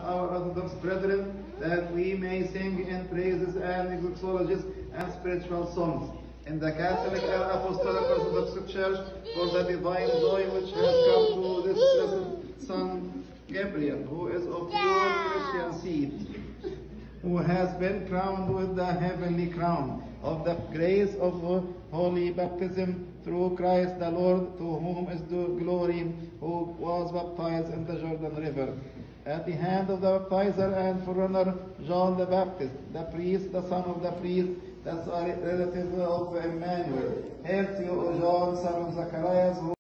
our Orthodox brethren, that we may sing in praises and exoxologies and spiritual songs in the Catholic and Apostolic Orthodox Church for the divine joy which has come to this blessed Son Gabriel, who is of pure Christian seed, who has been crowned with the heavenly crown of the grace of holy baptism through Christ the Lord, to whom is due glory, who was baptized in the Jordan River. At the hand of the baptizer and forerunner John the Baptist, the priest, the son of the priest, the relative of Emmanuel. Hail to you, O John, son of Zacharias,